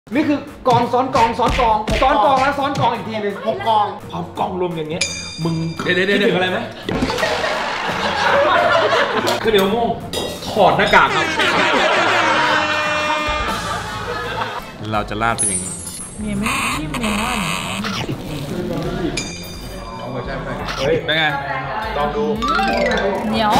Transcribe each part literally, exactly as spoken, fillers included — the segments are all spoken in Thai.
นี่คือกองซ้อนกองซ้อนกองซ้อนกองแล้วซ้อนกองอีกทีนึงหกกองพร้อมกองรวมอย่างเงี้ยมึงเดี๋ยวเดี๋ยวเดี๋ยวอะไรไหมคือเดี๋ยวโม่ถอดหน้ากากครับเราจะลาดเป็นอย่างนี้เนี่ยไม่ทิ่มเลยว่าเฮ้ยเป็นไงลองดูเหนียว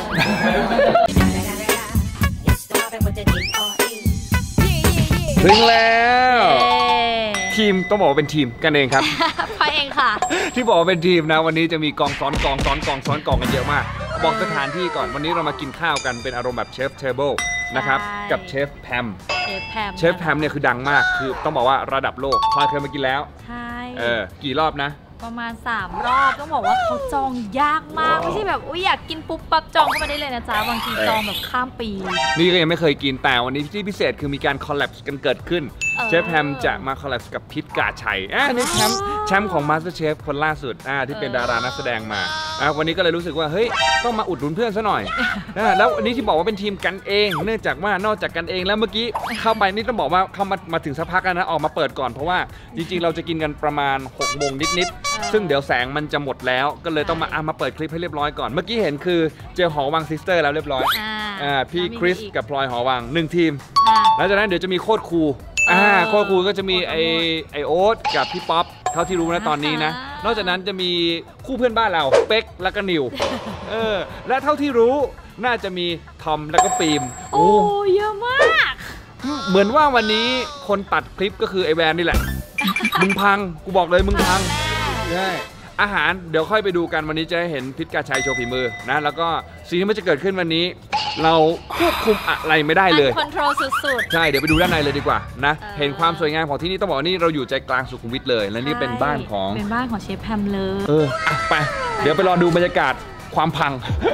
ถึงแล้วทีมต้องบอกว่าเป็นทีมกันเองครับพอเองค่ะที่บอกว่าเป็นทีมนะวันนี้จะมีกองซ้อนกองซ้อนกองซ้อนกองกันเยอะมากบอกสถานที่ก่อนวันนี้เรามากินข้าวกันเป็นอารมณ์แบบเชฟเทเบิลนะครับกับเชฟแพมเชฟแพมเชฟแพมเนี่ยคือดังมากคือต้องบอกว่าระดับโลกพลอยเคยมากินแล้วใช่เออกี่รอบนะประมาณสามรอบต้องบอกว่าเขาจองยากมากไม่ใช่แบบอุ้ยอยากกินปุ๊บปั๊บจองเข้ามาได้เลยนะจ๊ะบางทีจองแบบข้ามปีนี่ก็ยังไม่เคยกินแต่วันนี้ที่พิเศษคือมีการคอลแลบกันเกิดขึ้นเชฟแฮมจะมาคอลแลบกับพิษกาชัยอ่านี่แชมป์แชมป์ของ MasterChef คนล่าสุดอ่าที่เป็นดารานักแสดงมาอ่าวันนี้ก็เลยรู้สึกว่าเฮ้ยต้องมาอุดหนุนเพื่อนซะหน่อยนะแล้ววันนี้ที่บอกว่าเป็นทีมกันเองเนื่องจากว่านอกจากกันเองแล้วเมื่อกี้เข้าไปนี่ต้องบอกว่าเข้ามามาถึงสักพักแล้วนะออกมาเปิดก่อนเพราะว่าจริงๆเราจะกินกันประมาณหกโมงนิดๆซึ่งเดี๋ยวแสงมันจะหมดแล้วก็เลยต้องมาอ่ะมาเปิดคลิปให้เรียบร้อยก่อนเมื่อกี้เห็นคือเจอหอวังซิสเตอร์แล้วเรียบร้อยอ่าพี่คริสกับพลอยหอวังหนึ่งทีมแล้วจากนั้นเดี๋ยวจะมีโคตรคูอ่าโคตรคูก็จะมีไอไอโอ๊ตกับพี่ป๊อปเท่าที่รู้นะตอนนี้นะนอกจากนั้นจะมีคู่เพื่อนบ้านเราเป๊กและก็นิวเออและเท่าที่รู้น่าจะมีทอมและก็ฟิล์มโอ้เยอะมากเหมือนว่าวันนี้คนตัดคลิปก็คือไอแวนนี่แหละมึงพังกูบอกเลยมึงพังใช่อาหารเดี๋ยวค่อยไปดูกันวันนี้จะเห็นพิษกาชัยโชว์ฝีมือนะแล้วก็สิ่งที่มันจะเกิดขึ้นวันนี้เราควบคุมอะไรไม่ได้เลยคอนโทรลสุดๆใช่เดี๋ยวไปดูด้านในเลยดีกว่านะเห็นความสวยงามของที่นี่ต้องบอกนี่เราอยู่ใจกลางสุขุมวิทเลยและนี่เป็นบ้านของเป็นบ้านของเชฟแพมเลยเออไปเดี๋ยวไปรอดูบรรยากาศความพัง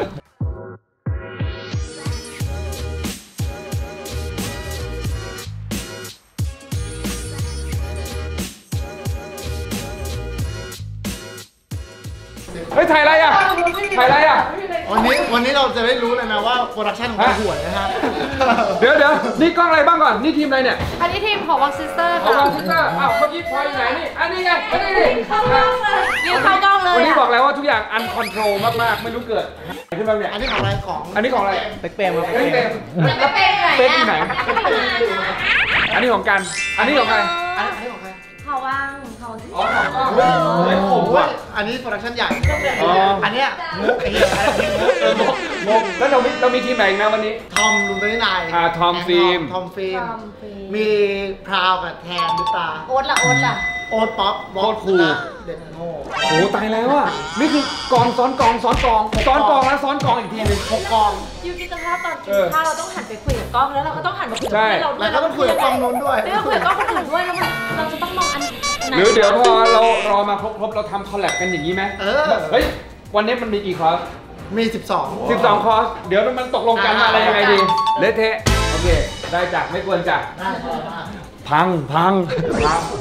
เฮ้ยถ่ายอะไรอ่ะถ่ายอะไรอ่ะวันนี้วันนี้เราจะได้รู้เลยนะว่าโปรดักชั่นของเราห่วยนะฮะเดี๋ยวเดี๋ยวนี่กล้องอะไรบ้างก่อนนี่ทีมอะไรเนี่ยอันนี้ทีมของวังซิสเตอร์ค่ะวังซิสเตอร์อ้าวเมื่อกี้พลอยอยู่ไหนนี่อันนี้ไงอันนี้นี่เข้ากล้องเลยยืนเข้ากล้องเลยวันนี้บอกแล้วว่าทุกอย่างอันคอนโทรลมากๆไม่รู้เกิดขึ้นมาเนี่ยอันนี้ของอะไรของอันนี้ของอะไรเป๊กเปรมเป๊กเปรมเป๊กเปรมไหนเป๊กอยู่ไหนอันนี้ของกันอันนี้ของใครอันนี้ของใครเขาว่างเขาอ๋อของก็เฮ้ยผมว่ะอันนี้โปรดักชั่นใหญ่อันเนี้ยมุกไอ้เหี้ยเออมุกมุกแล้วเรามีเรามีทีมไหนนะวันนี้ทอมลุงตัวนี้นายอ่าทอมฟิล์มทอมฟิล์มมีพราวกับแทนดุตาโอ๊ตล่ะโอ๊ตล่ะโอ๊ตป๊อปโอ๊ตคูเด็กโง่โอ้ตายแล้วอ่ะนี่คือกองซ้อนกองซ้อนกองซ้อนกองแล้วซ้อนกองอีกทีนึงหกกองยูกินภาพตอนกินข้าวเราต้องหันไปคุยกับกล้องแล้วเราก็ต้องหันมาคุยกับเราด้วยแล้วก็ต้องคุยกับกล้องนู้นด้วยไม่ต้องคุยกับกล้องคนอื่นด้วยแล้วเราจะต้องมองอันหรือเดี๋ยวพอเรารอมาครบๆเราทำคอลแลบกันอย่างนี้ไหมเออเฮ้ยวันนี้มันมีกี่คอร์สมีสิบสองสิบสองคอร์สเดี๋ยวมันตกลงกันมาอะไรยังไงดีเละเทะโอเคได้จักไม่ควรจักพังพังพัง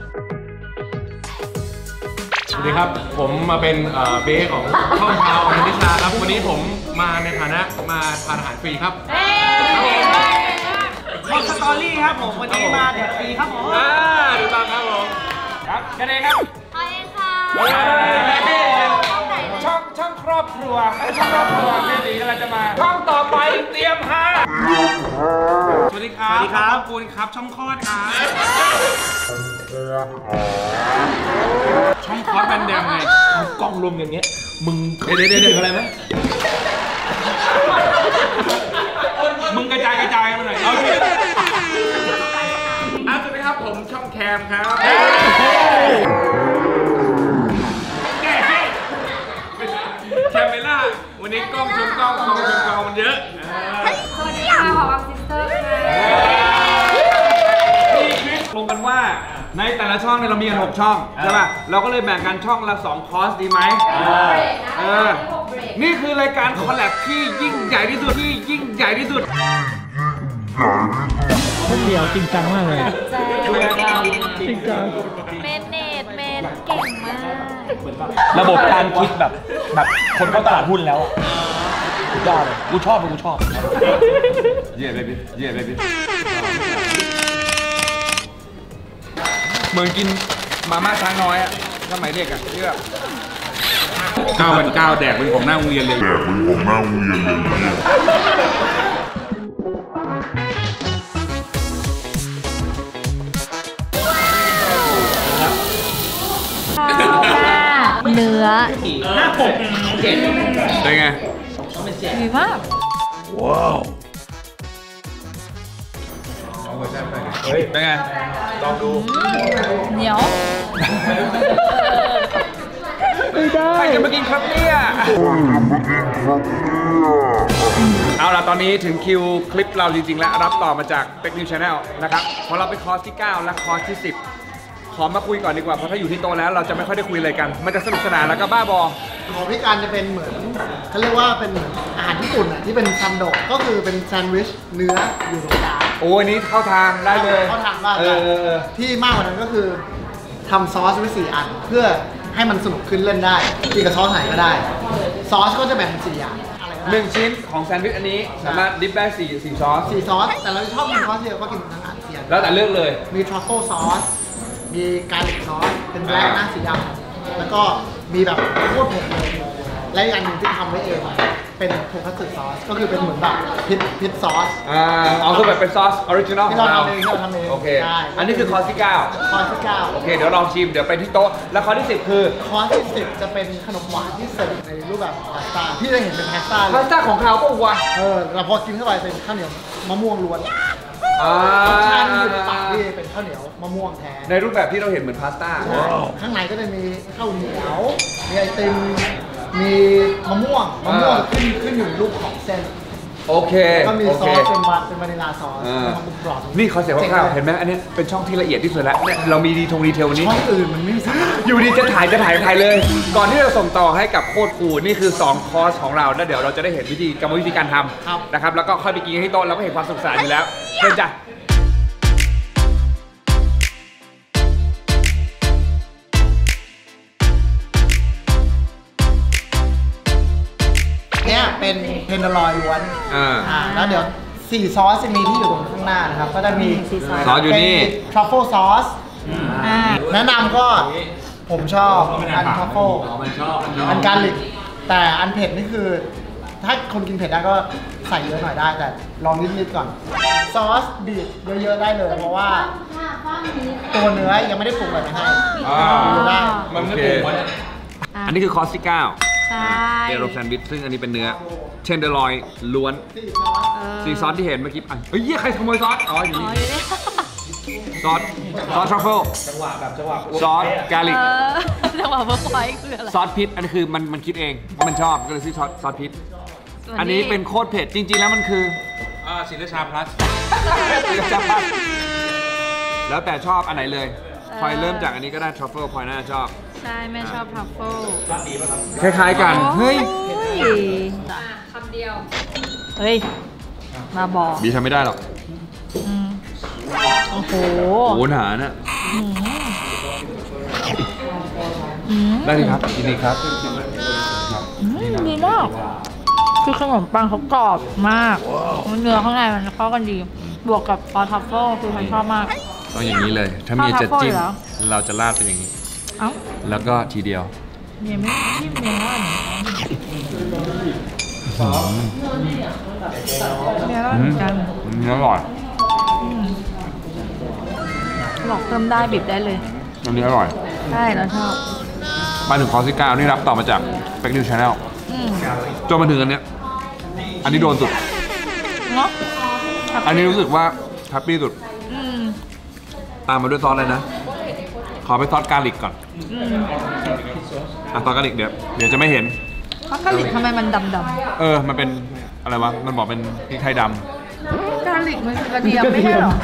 สวัสดีครับผมมาเป็นเบสของช่องพาวอนิชาครับวันนี้ผมมาในฐานะมาทานอาหารฟรีครับช่องสตอรี่ครับผมวันนี้มาแดกฟรีครับผมอ่าดูตามครับผมครับกันเองครับไปค่ะช่องช่องครอบครัวช่องครอบครัวไม่ดีกำลังจะมาช่องต่อไปเตรียมฮะสวัสดีครับสวัสดีครับปูนครับช่องคลอดครับช่องคลอดแบนแดงไงกล้องรวมอย่างเงี้ยมึงเดี๋ยวเดี๋ยวเดี๋ยวอะไรไหมมึงกระจายกระจายมาหน่อยเอาดิอ่ะสวัสดีครับผมช่องแคมครับแคมเมล่าวันนี้กล้องชนกล้องกล้องชนกล้องมันเยอะสวัสดีค่ะของวังซิสเตอร์พี่คริสลงกันว่าในแต่ละช่องเนี่ยเรามีกันหกช่องใช่ป่ะเราก็เลยแบ่งกันช่องละสองคอร์สดีไหมเออนี่คือรายการคอลแลบที่ยิ่งใหญ่ที่สุดที่ยิ่งใหญ่ที่สุดคนเดียวจริงจังมากเลยจริงจังเมนเนตเมนเก่งมากระบบการคิดแบบแบบคนเข้าตลาดหุ้นแล้วอ่ะยอดเลยกูชอบกูชอบเยี่ยมเลยพี่เยี่ยมเลยพี่เหมือนกินมาม่าช้างน้อยอะสมัยเด็กอะที่แบบเก้าพันเก้าแดกเป็นของหน้าโรงเรียนเลยแดกเป็นของหน้าโรงเรียนเลยเนื้อห้าหกเจ็ดเป็นไงดีมากว้าวเฮ้ยเป็นไงลองดูเหนียวไม่ได้ใครจะมากินครับเนี่ยเอาล่ะตอนนี้ถึงคิวคลิปเราจริงๆแล้วรับต่อมาจาก Tech News Channel นะครับพอเราไปคอร์สที่เก้าและคอร์สที่สิบขอมาคุยก่อนดีกว่าเพราะถ้าอยู่ที่โต๊ะแล้วเราจะไม่ค่อยได้คุยอะไรกันมันจะสนุกสนานแล้วก็บ้าบอของพี่การจะเป็นเหมือนเขาเรียกว่าเป็นเหมือนอาหารญี่ปุ่นอ่ะที่เป็นซันโดะก็คือเป็นแซนด์วิชเนื้ออยู่ตรงกลางโอ้ยนี้เข้าทางได้เลยเข้าทางมากเออเออเออที่มากกว่านั้นก็คือทำซอสไว้สี่อัน เพื่อให้มันสนุกขึ้นเล่นได้กินกับซอสไหนก็ได้ ซอสก็จะแบ่งเป็นสี่อย่างอะไรก็หได้นึ่งชิ้นของแซนด์วิชอันนี้สามารถดิฟได้สี่สี่ซอสสี่ซอสแต่เราชอบกินซอสเดียวก็กินทั้งอันเสียนแล้วแต่เลือกเลยมีทรัฟเฟิลซอสมีการลิกซอสเป็นแบล็คหน้าสีดำแล้วก็มีแบบโคตรเผ็ดเลยและอีกอันหนึ่งที่ทำไว้เองเป็นโทคัตสึซอสก็คือเป็นเหมือนแบบพิซพิซซอสอ่าเอาคือแบบเป็นซอสออริจินอลขที่องเราเราทำเองที่เราทำเองโอเคใช่อันนี้คือคอร์สที่เก้าคอร์สที่เก้าโอเคเดี๋ยวลองชิมเดี๋ยวไปที่โต๊ะแล้วคอร์สที่สิบคือคอร์สที่สิบจะเป็นขนมหวานที่เสิร์ฟในรูปแบบพาสต้าที่จะเห็นเป็นพาสต้าเลพาย สต้าของเขาก็วะเออเราพอกินเข้าไปเป็นข้าวเหนียวมะม่วงล้วนอ่ารสชาติที่อยู่ในปากที่เป็นข้าวเหนียวมะม่วงแท้ในรูปแบบที่เราเห็นเหมือนพาสต้าข้างในก็จะมีข้าวเหนียวมีไอติมมีมะม่วงมะม่วงขึ้นขึ้นอยู่ในรูปของเส้นโอเคก็มีโอซอเคสเป็นวาเป็นวานิลลาซอสอ่าเป็นความกรอบนี่เขาเสียคร่าวๆเห็นไหมอันนี้เป็นช่องที่ละเอียดที่สุดแล้วเนี่ยเรามีดีทงดีเทลวันนี้ช่องอื่นมันไม่มีสาระอยู่ดีจะถ่ายจะถ่ายถ่ายเลย ก่อนที่เราส่งต่อให้กับโคตรคูลนี่คือสองคอร์สของเราแล้วเดี๋ยวเราจะได้เห็นวิธีกรรมวิธีการทำนะครับแล้วก็ค่อยไปกินที่โต๊ะเราก็เห็นความสนุกสนานอยู่แล้วเชิญจ้ะเนี่ยเป็นเทนเดอร์ลอยล้วนอ่าอ่าแล้วเดี๋ยวสี่ซอสจะมีที่อยู่ตรงข้างหน้านะครับก็จะมีสี่ซอสซอสอยู่นี่ทรัฟเฟิลซอสอ่าแนะนำก็ผมชอบอันทรัฟเฟิลอันการลิกแต่อันเผ็ดนี่คือ ถ้าคนกินเผ็ดได้ก็ใส่เยอะหน่อยได้แต่ลองนิดๆก่อน ซอสบีบเยอะๆได้เลย เพราะว่าตัวเนื้อยังไม่ได้ปรุงอะไรมาให้อ่าบีบได้มันไม่ปรุงวะเนี่ยอันนี้คือคอร์สที่เก้าใช่เดโรแซนด์วิชซึ่งอันนี้เป็นเนื้อเชนเดอร์ลอยล้วนสี่ซอสสีซอสที่เห็นเมื่อกี้อ่ะเฮ้ยเหี้ยใครขโมยซอสอ๋ออยู่อ๋อนี่อยู่นี่ซอสซอสทรัฟเฟิลจังหวะแบบจังหวะซอสกาลิกเออจังหวะเวิร์กพอยต์คืออะไรซอสพริษอันนี้คือมันมันคิดเองว่ามันชอบก็เลยซื้อซอสซอสพริษส่วอันนี้เป็นโคตรเผ็ดจริง ๆ แล้วมันคืออ่าศิลชาพลัสจับปั๊บแล้วแต่ชอบอันไหนเลยพลอยเริ่มจากอันนี้ก็ได้ทรัฟเฟิลพลอยน่าจะชอบใช่แม่ชอบทรัฟเฟิลคล้ายๆกัน เฮ้ยคำเดียว เฮ้ย มาบอกบีทำไม่ได้หรอกอืมโอ้โหโอ้หนาน่ะอืมได้ดีครับยินดีครับอืมดีมาก คือขนมปังเขากรอบมากเนื้อข้างในมันเข้ากันดี บวกกับซอสทรัฟเฟิลคือฉันชอบมากต้องอย่างนี้เลย ถ้าเมียจะจิ้มข้าวทัฟเฟิลเหรอเราจะราดเป็นอย่างนี้เอ้าแล้วก็ทีเดียวเมียไม่ชิมเมียว่าเมียว่าเหมือนกันเนื้ออร่อยบอกเติมได้บีบได้เลยอันนี้อร่อยใช่แล้วชอบมาถึงคอร์สที่เก้านี่รับต่อมาจาก Tech News Channel อืมจนมาถึงอันเนี้ย อันนี้โดนสุดเนาะอันนี้รู้สึกว่าแฮปปี้สุดอืมตามมาด้วยซอสเลยนะ ขอไปซอสกาลิกก่อนอืมอ่ะซอสกาลิกเดี๋ยวเดี๋ยวจะไม่เห็นเพราะกะหรี่ทำไมมันดำเออ มันเป็นอะไรวะ มันบอกเป็นพริกไทยดๆกะหรี่มันคือกระเทียมไม่ใช่เหรอ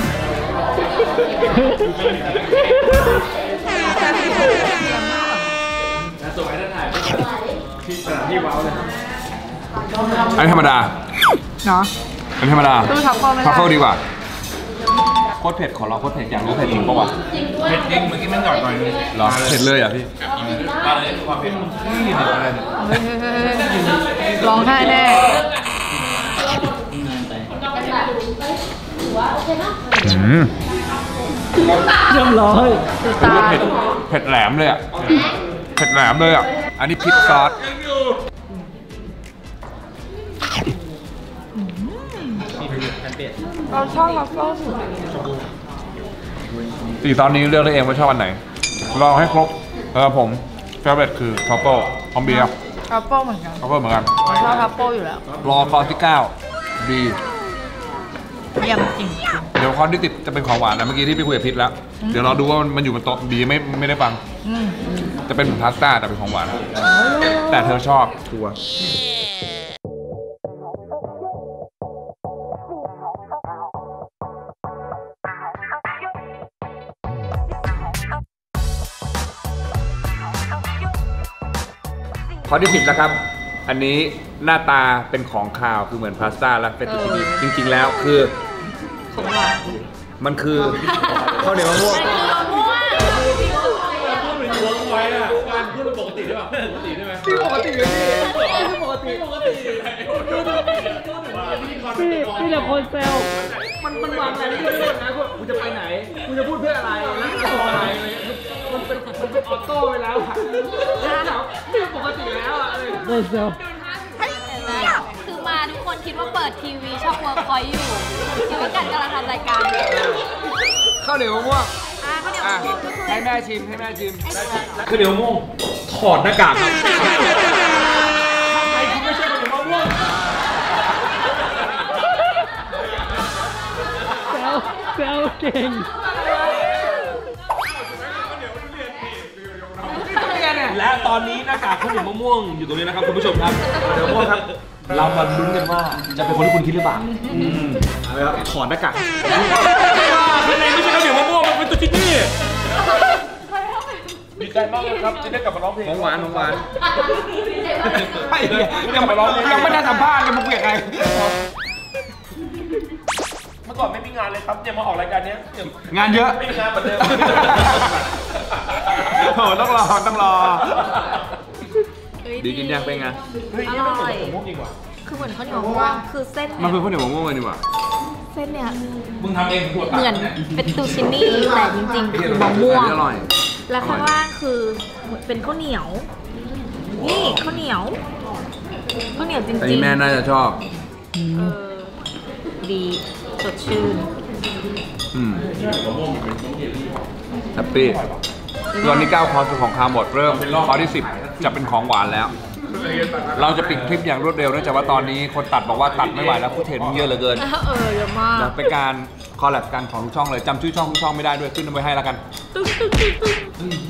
ำอันนี้ธรรมดาเนาะอันนี้ธรรมดาตู้ทัฟเฟิลไม่ได้ทัฟเฟิลดีกว่า โคตรเผ็ดขอเราโคตรเผ็ดอยากรู้เผ็ดจริงปะวะเผ็ดจริงเมื่อกี้มันหน่อยหน่อยนึงเหรอ เผ็ดเลยอ่ะพี่มาเลยความเผ็ดนี่เหรออะไรเนี่ยเฮ้ยๆๆร้องไห้แน่อืมเรียบร้อยคือตาเผ็ดเผ็ดแหลมเลยอ่ะเผ็ดแหลมเลยอ่ะอันนี้พริกซอสเราชอบทัฟเฟิลสุดสี่ตอนนี้เลือกได้เองว่าชอบอันไหนลองให้ครบเออผมเฟเวอร์คือทรัฟเฟิลพร้อมเบียร์ทัฟเฟิลเหมือนกันทรัฟเฟิลเหมือนกันเราชอบทัฟเฟิลอยู่แล้วรอคอร์สที่เก้าดีเยี่ยมจริงเดี๋ยวคอร์สที่ติดจะเป็นของหวานนะเมื่อกี้ที่ไปคุยกับพิษแล้วเดี๋ยวเราดูว่ามันอยู่บนโต๊ะบีไม่ไม่ได้ฟังอืมจะเป็นเหมือนพาสต้าแต่เป็นของหวานแต่เธอชอบชัวร์ข้อที่สิบนะครับ อันนี้หน้าตาเป็นของคาวคือเหมือนพาสต้าและเฟตตูชินีจริงๆแล้วคือของหวานมันคือข้าวเหนียวมะม่วงมะม่วงล้วงไว้อะการพูดเป็นปกติได้ป่ะปกติได้ไหมปกติเลยปกติปกติพี่พี่แต่คนเซลมันมันวางอะไรไม่ได้นะกูจะไปไหนกูจะพูดเพื่ออะไรแล้วจะบอกอะไรมันเป็นมันเป็นออโต้ไปแล้วอะแล้วที่ปกติแล้วอะอะไรคนเซลคือมาทุกคนคิดว่าเปิดทีวีช่องเวิร์คพอยต์อยู่คิดว่ากันกำลังทำรายการอยู่ข้าวเหนียวมะม่วงอ่ะเขาวเหนียวอ่ะมะม่วงก็คือให้แม่ชิมให้แม่ชิมคือเดี๋ยวม่วงถอดหน้ากากครับ เซลเซลเก่ง และตอนนี้หน้ากากข้าวเหนียวมะม่วงอยู่ตรงนี้นะครับคุณผู้ชมครับเดี๋ยวม่วงครับ เรามาลุ้นกันว่าจะเป็นคนที่คุณคิดหรือเปล่าเอาละครับถอดหน้ากากข้างในไม่ใช่ข้าวเหนียวมะม่วงมันเป็นตัวที่นี่ดีใจมากเลยครับที่ได้กลับมาร้องเพลงของหวานของหวานยังไม่ยังไม่ได้สัมภาษณ์เลยมึงเกลียดใครเมื่อก่อนไม่มีงานเลยครับเนี่ยมาออกรายการนี้งานเยอะไม่มีงานเหมือนเดิมโอ้ต้องรอต้องรอเฮ้ยดีกินยังเป็นไงอร่อยคือเหมือนข้าวเหนียวมะม่วงคือเส้นมันเนี่ยคือข้าวเหนียวมะม่วงเลยนี่หว่าเส้นเนี่ยมึงทำเองขวดเหมือนเป็นตูชินี่แต่จริงๆคือมะม่วงอร่อยแล้วข้างล่างคือเป็นข้าวเหนียว นี่ข้าวเหนียวข้าวเหนียวจอันรินี้งแม่น่าจะชอบๆเออดีสดชื่นอืมแฮปปี้ตอนนี้เก้าคอร์สของคาร์หมดเริ่มคอร์สที่สิบจะเป็นของหวานแล้ว เราจะปิดคลิปอย่างรวดเร็วเนื่องจากว่าตอนนี้คนตัดบอกว่าตัดไม่ไหวแล้วผู้เห็นเยอะเหลือเกินเออเยอะมากนะเป็นการคอลแลบกันของทุกช่องเลยจำชื่อช่องทุกช่องไม่ได้ด้วยขึ้นไว้ให้แล้วกันตึ้งตึ้งตึ้งตึ้ง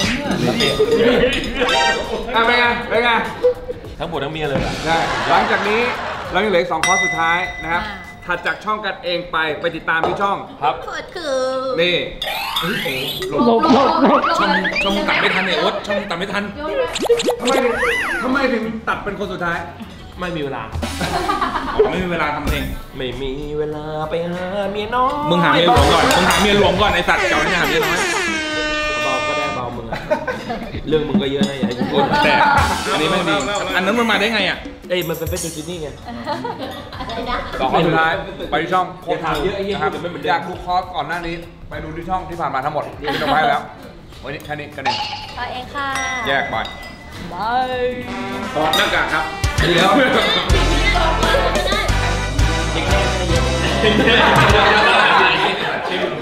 อ่ะเป็นไงเป็นไงทั้งผัวทั้งเมียเลยอ่ะได้หลังจากนี้เรายังเหลืออีกสองคอร์สสุดท้ายนะครับถัดจากช่องกันเองไปไปติดตามที่ช่องครับเปิดคือนี่หลบหลบหลบช่องช่องตัดไม่ทันเนี่ยโอ๊ตช่องตัดไม่ทันทำไมถึงทำไมถึงตัดเป็นคนสุดท้ายไม่มีเวลาไม่มีเวลาทำเพลงไม่มีเวลาไปหาเมียน้อยมึงหาเมียหลวงก่อนมึงหาเมียหลวงก่อนไอ้สัตว์เก่าเนี่ยหาเมียน้อยเบาก็ได้เบามึงอะเรื่องมึงก็เยอะนะอย่าให้กูพูดแต่อันนี้ไม่มีอันนั้นมันมาได้ไงอ่ะเอ้ยมันเป็นเฟสตินี่ไงอะไรนะสองคอร์สสุดท้ายไปที่ช่องอย่าถามเยอะไอ้เหี้ยนะครับพูดแต่ไม่เหมือนเดิมอยากดูคอร์สก่อนหน้านี้ ไปดูที่ช่องที่ผ่านมาทั้งหมดที่เราไปแล้ววันนี้แค่นี้กันเองต่อเองค่ะแยกไปบายถอดหน้ากากครับเดี๋ยวเด็กแน่ไม่ได้เยอะ